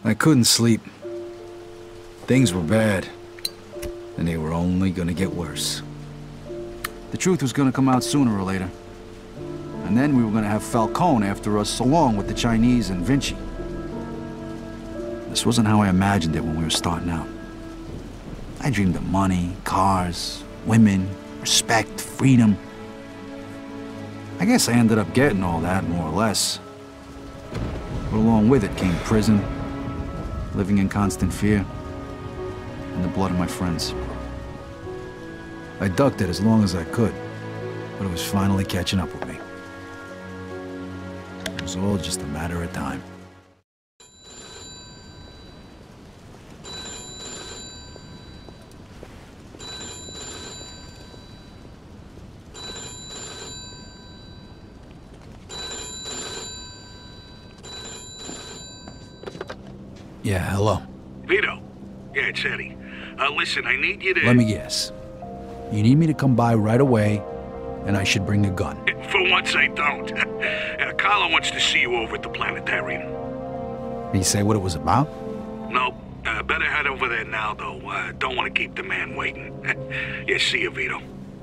I couldn't sleep. Things were bad, and they were only gonna get worse. The truth was gonna come out sooner or later. And then we were gonna have Falcone after us, along with the Chinese and Vinci. This wasn't how I imagined it when we were starting out. I dreamed of money, cars, women, respect, freedom. I guess I ended up getting all that, more or less. But along with it came prison, living in constant fear, and the blood of my friends. I ducked it as long as I could, but it was finally catching up with me. It was all just a matter of time. Yeah, hello. Vito. Yeah, it's Eddie. Listen, I need you to... Let me guess. You need me to come by right away, and I should bring a gun. For once, I don't. Carlo wants to see you over at the planetarium. Did he say what it was about? Nope. Better head over there now, though. Don't want to keep the man waiting. Yeah, see you, Vito.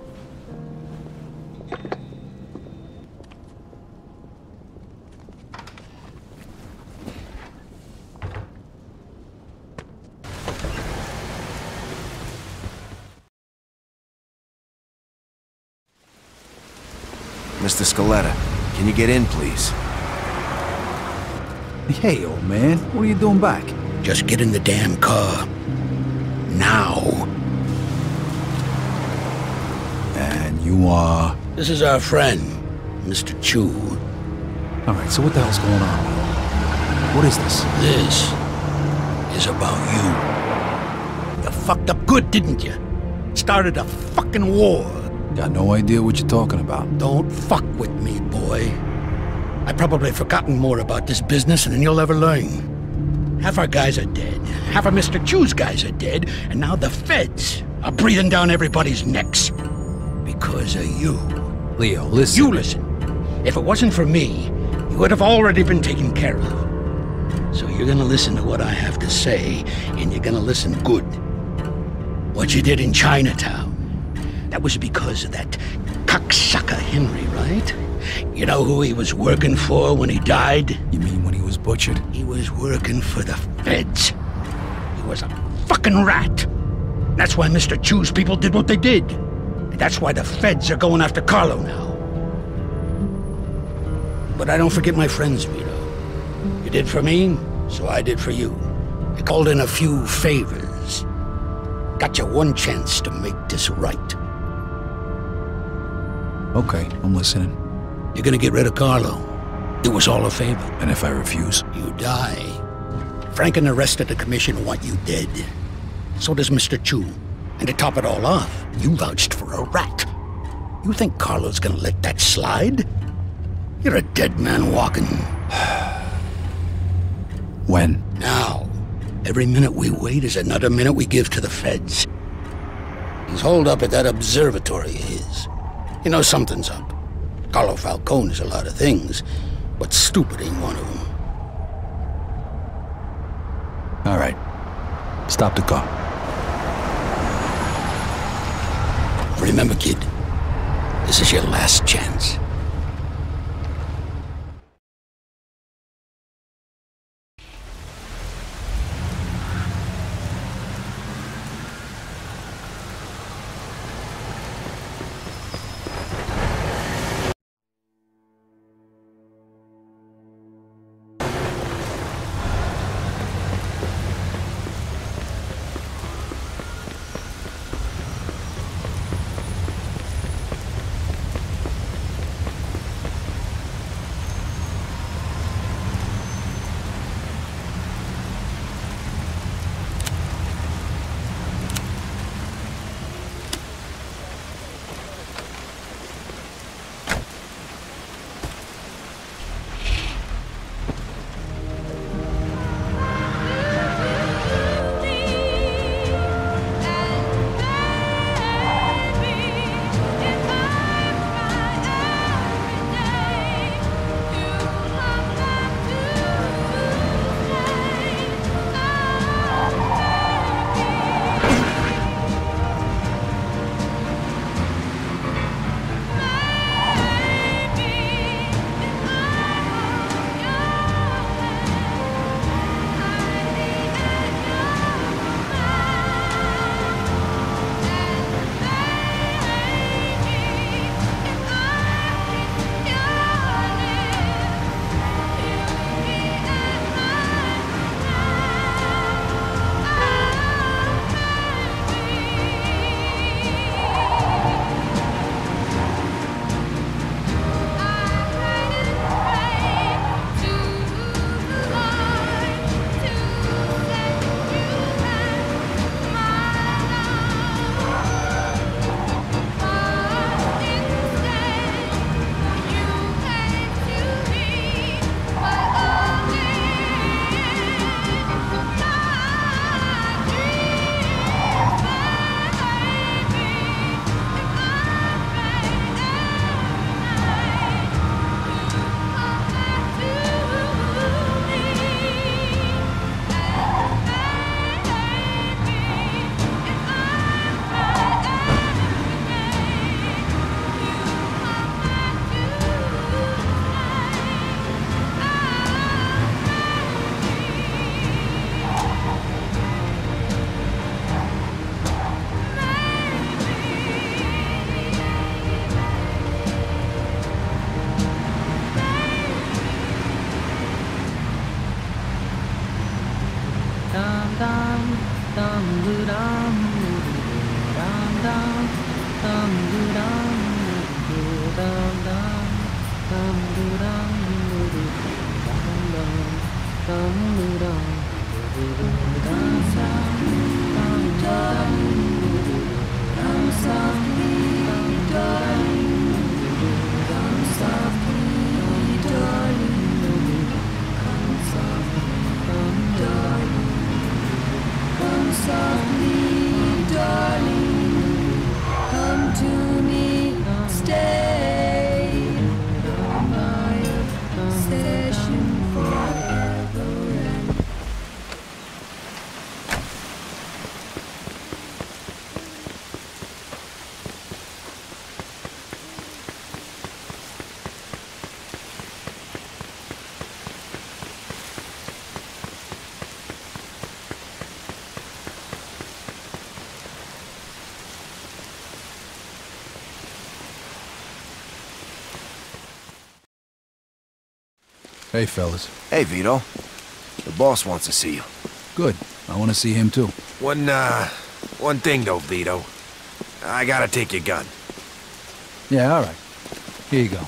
Mr. Scaletta, can you get in, please? Hey, old man, what are you doing back? Just get in the damn car. Now. And you are... This is our friend, Mr. Chu. All right, so what the hell's going on? What is this? This is about you. You fucked up good, didn't you? Started a fucking war. Got no idea what you're talking about. Don't fuck with me, boy. I've probably forgotten more about this business than you'll ever learn. Half our guys are dead. Half of Mr. Chu's guys are dead. And now the feds are breathing down everybody's necks. Because of you. Leo, listen. You listen. If it wasn't for me, you would have already been taken care of. So you're gonna listen to what I have to say, and you're gonna listen good. What you did in Chinatown. That was because of that cocksucker Henry, right? You know who he was working for when he died? You mean when he was butchered? He was working for the feds. He was a fucking rat. That's why Mr. Chu's people did what they did. And that's why the feds are going after Carlo now. But I don't forget my friends, Vito. You did for me, so I did for you. I called in a few favors. Got you one chance to make this right. Okay, I'm listening. You're gonna get rid of Carlo. Do us all a favor. And if I refuse? You die. Frank and the rest of the commission want you dead. So does Mr. Chu. And to top it all off, you vouched for a rat. You think Carlo's gonna let that slide? You're a dead man walking. When? Now. Every minute we wait is another minute we give to the feds. He's holed up at that observatory of his. You know something's up. Carlo Falcone is a lot of things, but stupid ain't one of them. All right. Stop the car. Remember, kid, this is your last chance. Hey, fellas. Hey, Vito. The boss wants to see you. Good. I want to see him, too. One thing, though, Vito. I gotta take your gun. Yeah, all right. Here you go.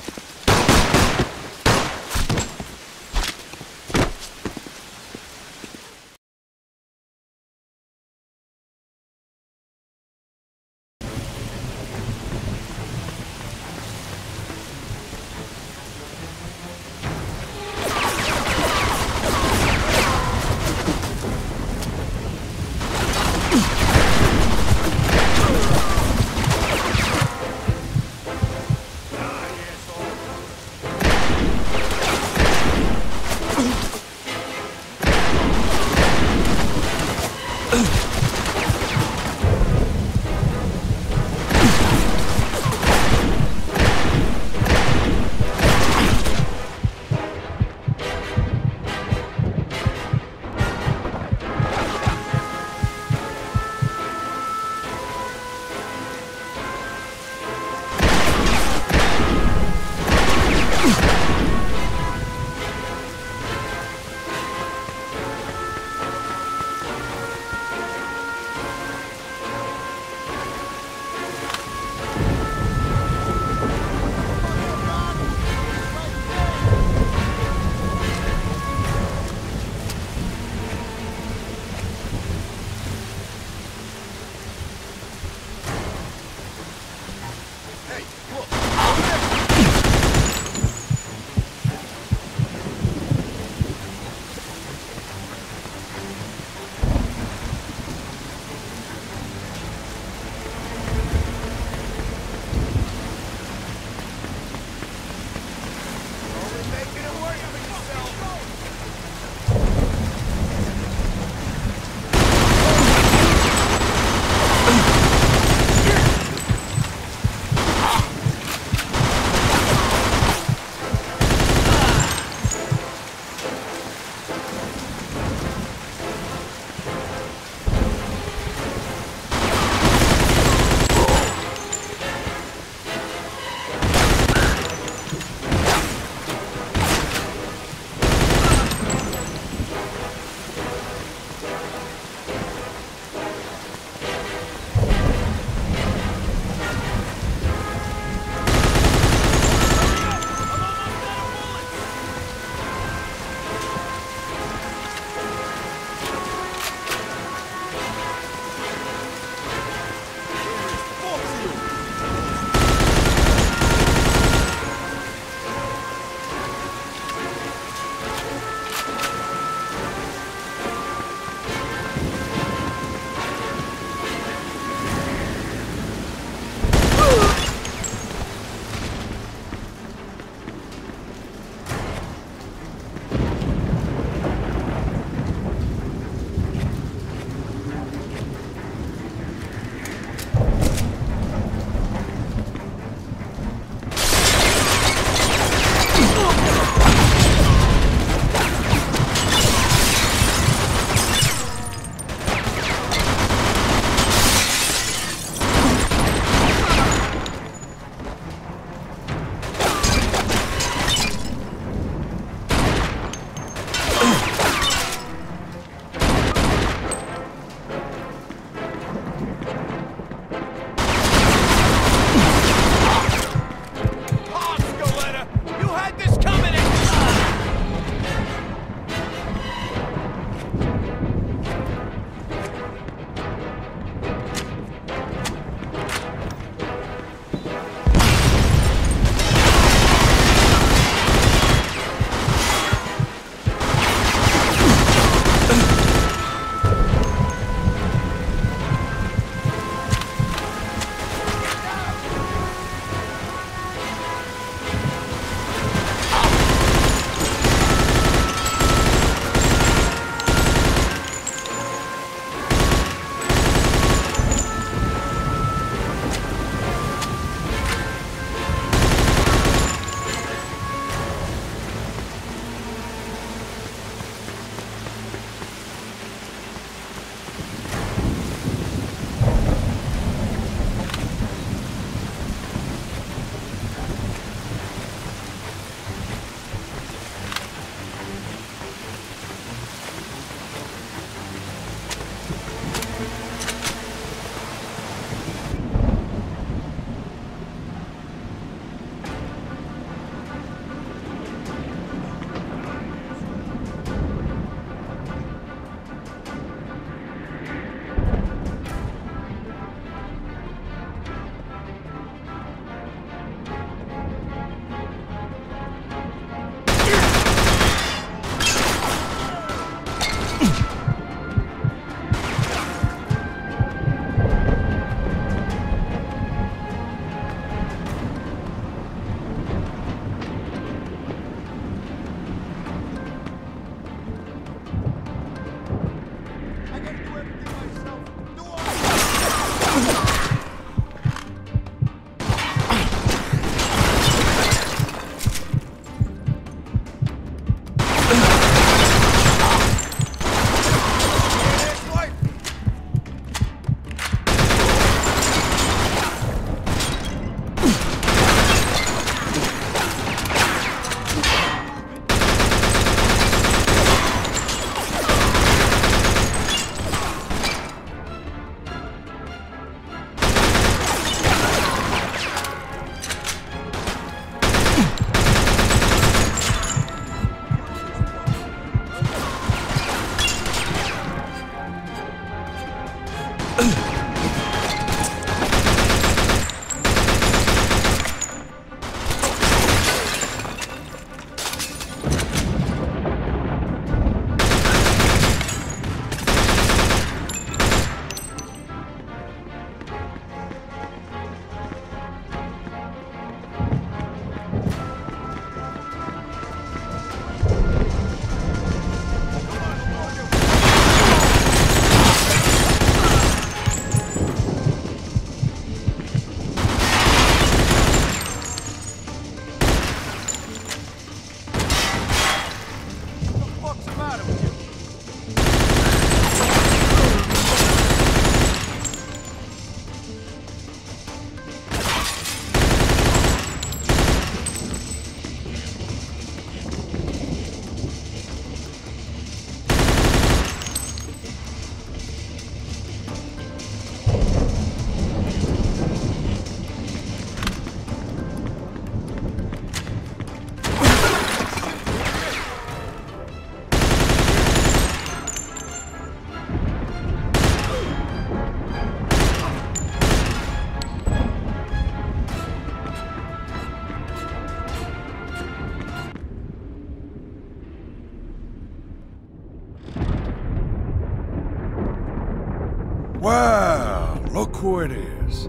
Well, look who it is.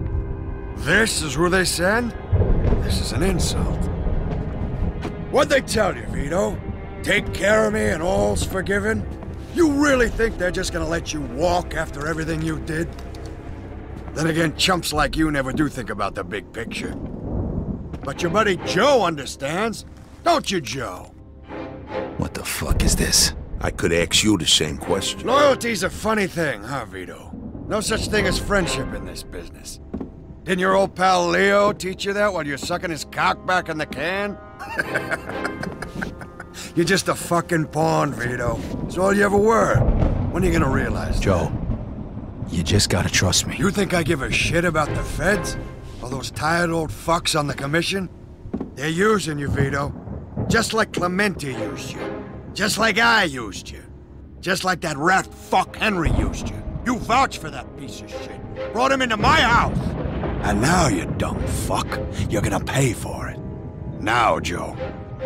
This is who they send? This is an insult. What'd they tell you, Vito? Take care of me and all's forgiven? You really think they're just gonna let you walk after everything you did? Then again, chumps like you never do think about the big picture. But your buddy Joe understands, don't you, Joe? What the fuck is this? I could ask you the same question. Loyalty's a funny thing, huh, Vito? No such thing as friendship in this business. Didn't your old pal Leo teach you that while you're sucking his cock back in the can? You're just a fucking pawn, Vito. That's all you ever were. When are you gonna realize Joe, you just gotta trust me. You think I give a shit about the feds? All those tired old fucks on the commission? They're using you, Vito. Just like Clemente used you. Just like I used you. Just like that rat fuck Henry used you. You vouched for that piece of shit. Brought him into my house. And now, you dumb fuck, you're gonna pay for it. Now, Joe.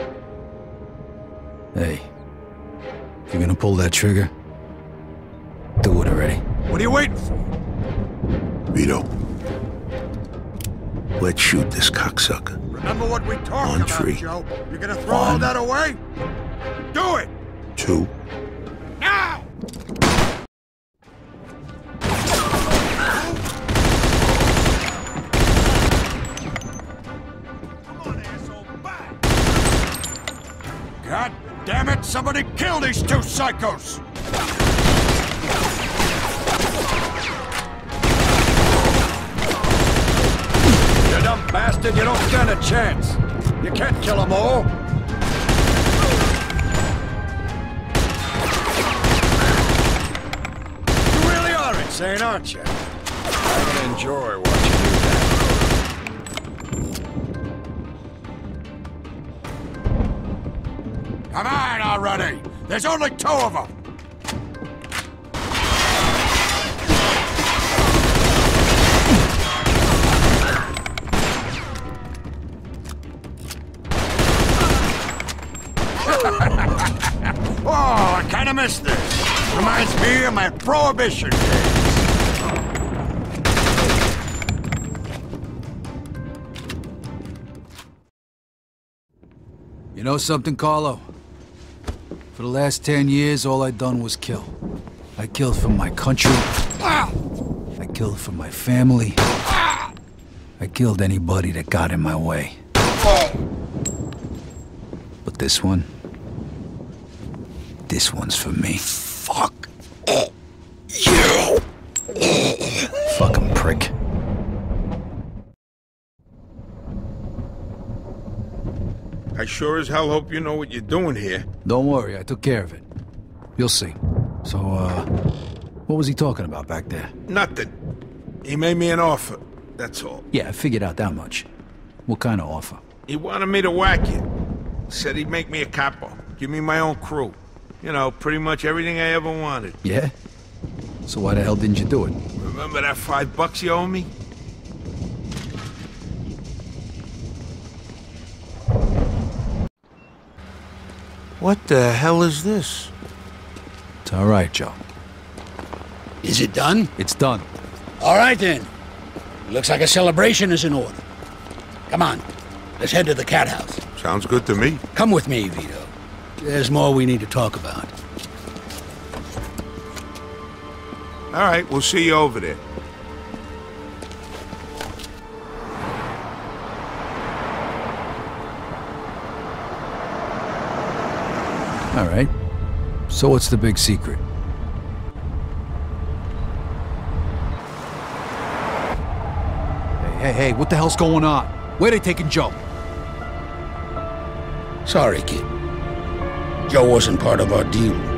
Hey, if you're gonna pull that trigger, do it already. What are you waiting for? Vito, let's shoot this cocksucker. Remember what we talked On about, three. Joe? You're gonna throw all that away? Do it! 2. Now! God damn it! Somebody kill these two psychos! You dumb bastard! You don't stand a chance! You can't kill them all! You really are insane, aren't you? I'm gonna enjoy watching you die. Come on already! There's only 2 of them! Oh, I kinda missed this. Reminds me of my Prohibition days. You know something, Carlo? For the last 10 years, all I done was kill. I killed for my country. I killed for my family. I killed anybody that got in my way. But this one's for me. Fuck you! Fucking prick. I sure as hell hope you know what you're doing here. Don't worry, I took care of it. You'll see. So, what was he talking about back there? Nothing. He made me an offer, that's all. Yeah, I figured out that much. What kind of offer? He wanted me to whack it. Said he'd make me a capo, give me my own crew. You know, pretty much everything I ever wanted. Yeah? So why the hell didn't you do it? Remember that $5 you owe me? What the hell is this? It's all right, Joe. Is it done? It's done. All right, then. Looks like a celebration is in order. Come on, let's head to the cat house. Sounds good to me. Come with me, Vito. There's more we need to talk about. All right, we'll see you over there. All right. So what's the big secret? Hey, what the hell's going on? Where they taking Joe? Sorry, kid. Joe wasn't part of our deal.